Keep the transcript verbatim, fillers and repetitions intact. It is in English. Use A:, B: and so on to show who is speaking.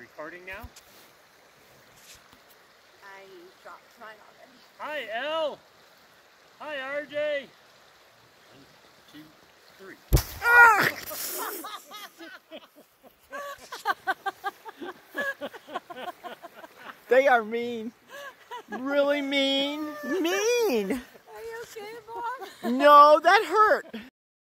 A: recording now?
B: I dropped mine already.
A: Hi, Elle. Hi, R J. One, two, three.
C: They are mean. Really mean. Mean.
B: Are you okay, Bob?
C: No, that hurt.